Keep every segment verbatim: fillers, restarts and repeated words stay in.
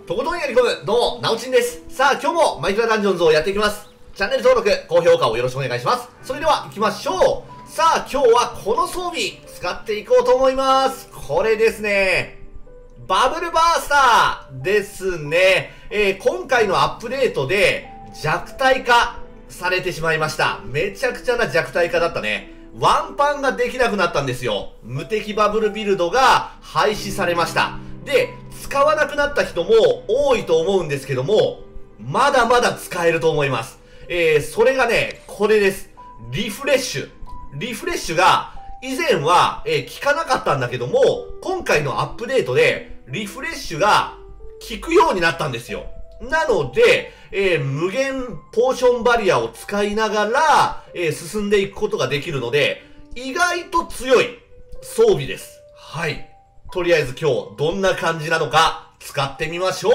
とことんやり込む、どうも、なおちんです。さあ、今日もマイクラダンジョンズをやっていきます。チャンネル登録、高評価をよろしくお願いします。それでは、行きましょう。さあ、今日はこの装備、使っていこうと思います。これですね。バブルバースターですね。えー、今回のアップデートで、弱体化されてしまいました。めちゃくちゃな弱体化だったね。ワンパンができなくなったんですよ。無敵バブルビルドが廃止されました。で、使わなくなった人も多いと思うんですけども、まだまだ使えると思います。えー、それがね、これです。リフレッシュ。リフレッシュが、以前は、えー、効かなかったんだけども、今回のアップデートで、リフレッシュが効くようになったんですよ。なので、えー、無限ポーションバリアを使いながら、えー、進んでいくことができるので、意外と強い装備です。はい。とりあえず今日どんな感じなのか使ってみましょう。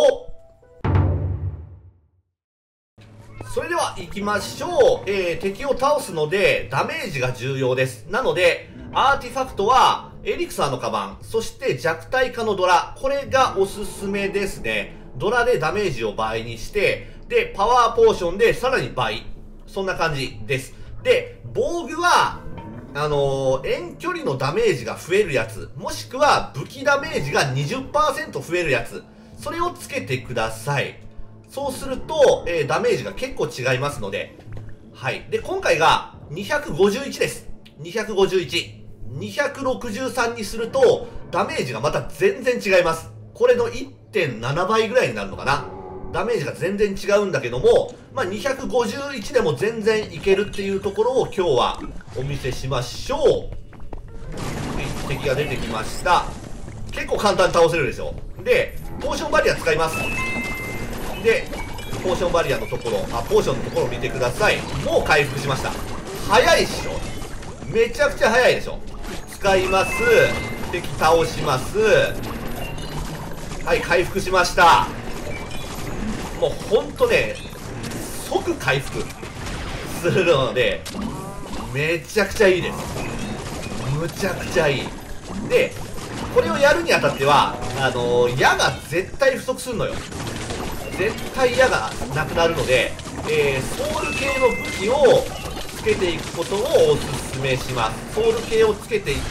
それでは行きましょう。えー、敵を倒すのでダメージが重要です。なので、アーティファクトはエリクサーのカバン、そして弱体化のドラ、これがおすすめですね。ドラでダメージを倍にして、で、パワーポーションでさらに倍。そんな感じです。で、防具は、あのー、遠距離のダメージが増えるやつ、もしくは武器ダメージが にじゅっパーセント 増えるやつ、それをつけてください。そうすると、えー、ダメージが結構違いますので、はい。で、今回がにひゃくごじゅういちです。にひゃくごじゅういち。にひゃくろくじゅうさんにすると、ダメージがまた全然違います。これの いってんなな 倍ぐらいになるのかな。ダメージが全然違うんだけども、まあ、にひゃくごじゅういちでも全然いけるっていうところを今日はお見せしましょう。敵が出てきました。結構簡単に倒せるでしょ。で、ポーションバリア使います。で、ポーションバリアのところ、あ、ポーションのところを見てください。もう回復しました。早いっしょ。めちゃくちゃ早いでしょ。使います。敵倒します。はい、回復しました。もうほんとね、即回復するので、めちゃくちゃいいです。むちゃくちゃいい。で、これをやるにあたっては、あのー、矢が絶対不足するのよ。絶対矢がなくなるので、えー、ソウル系の武器をつけていくことをおすすめします。ソウル系をつけていって、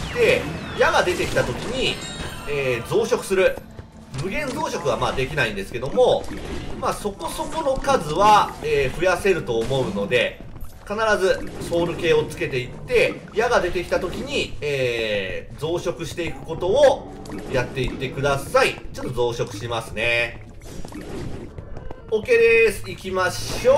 矢が出てきた時に、えー、増殖する。無限増殖はまあできないんですけども、まあそこそこの数は、えー、増やせると思うので、必ずソウル系をつけていって、矢が出てきた時に、えー、増殖していくことをやっていってください。ちょっと増殖しますね。OK です。行きましょ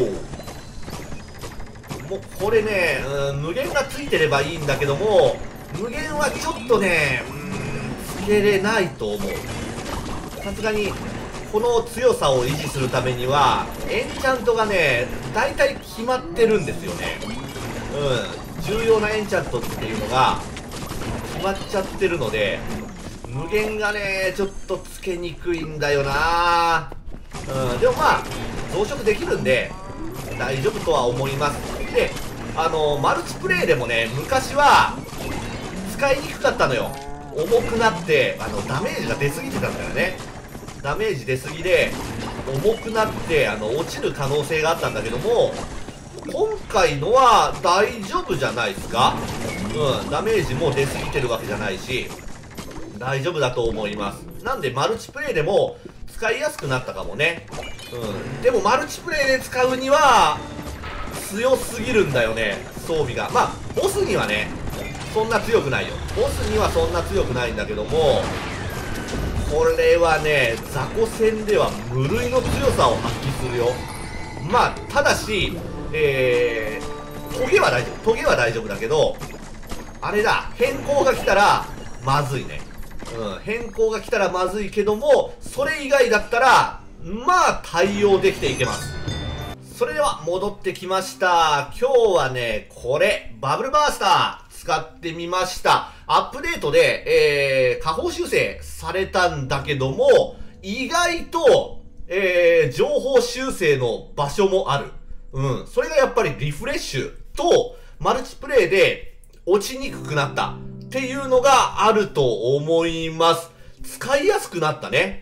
う。もうこれね、うん、無限がついてればいいんだけども、無限はちょっとね、うん、つけれないと思う。さすがにこの強さを維持するためにはエンチャントがね大体決まってるんですよね。うん、重要なエンチャントっていうのが決まっちゃってるので、無限がねちょっとつけにくいんだよな。うん、でもまあ増殖できるんで大丈夫とは思います。で、あのマルチプレイでもね昔は使いにくかったのよ。重くなってあのダメージが出過ぎてたんだよね。ダメージ出過ぎで重くなってあの落ちる可能性があったんだけども、今回のは大丈夫じゃないですか。うん、ダメージも出過ぎてるわけじゃないし大丈夫だと思います。なんでマルチプレイでも使いやすくなったかもね。うん、でもマルチプレイで使うには強すぎるんだよね、装備が。まあボスにはねそんな強くないよ。ボスにはそんな強くないんだけども、これはね雑魚戦では無類の強さを発揮するよ。まあただし、えー、トゲは大丈夫トゲは大丈夫だけど、あれだ、変更が来たらまずいね。うん、変更が来たらまずいけども、それ以外だったらまあ対応できていけます。それでは戻ってきました。今日はねこれバブルバースター使ってみました。アップデートで、えー、下方修正されたんだけども、意外と、えー、情報修正の場所もある。うん。それがやっぱりリフレッシュと、マルチプレイで落ちにくくなったっていうのがあると思います。使いやすくなったね。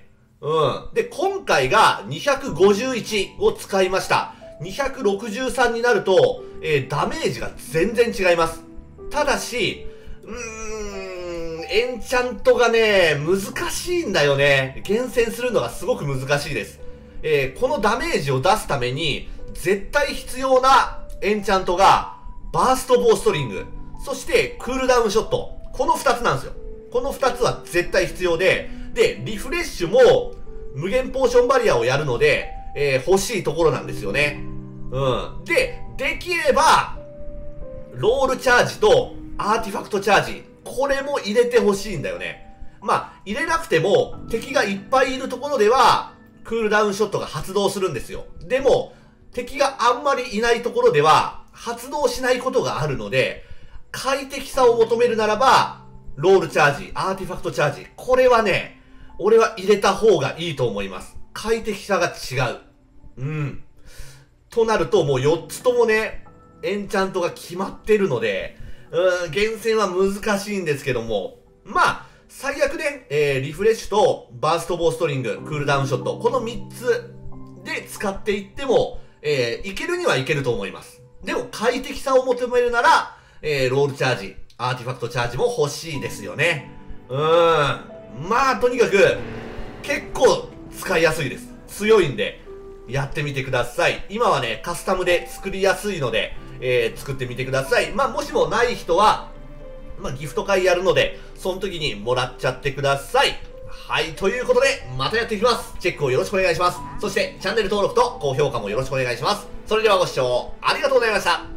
うん。で、今回がにひゃくごじゅういちを使いました。にひゃくろくじゅうさんになると、えー、ダメージが全然違います。ただし、うーん、エンチャントがね、難しいんだよね。厳選するのがすごく難しいです。えー、このダメージを出すために、絶対必要なエンチャントが、バーストボーストリング、そしてクールダウンショット。この二つなんですよ。この二つは絶対必要で、で、リフレッシュも、無限ポーションバリアをやるので、えー、欲しいところなんですよね。うん。で、できれば、ロールチャージとアーティファクトチャージ、これも入れてほしいんだよね。まあ、入れなくても、敵がいっぱいいるところでは、クールダウンショットが発動するんですよ。でも、敵があんまりいないところでは、発動しないことがあるので、快適さを求めるならば、ロールチャージ、アーティファクトチャージ、これはね、俺は入れた方がいいと思います。快適さが違う。うん。となると、もうよっつともね、エンチャントが決まってるので、うーん、厳選は難しいんですけども、まあ、最悪ね、えー、リフレッシュとバーストボーストリング、クールダウンショット、このみっつで使っていっても、えー、いけるにはいけると思います。でも、快適さを求めるなら、えー、ロールチャージ、アーティファクトチャージも欲しいですよね。うーん。まあ、とにかく、結構使いやすいです。強いんで、やってみてください。今はね、カスタムで作りやすいので、えー、作ってみてください。まあ、もしもない人は、まあ、ギフト会やるので、その時にもらっちゃってください。はい、ということで、またやっていきます。チェックをよろしくお願いします。そして、チャンネル登録と高評価もよろしくお願いします。それではご視聴ありがとうございました。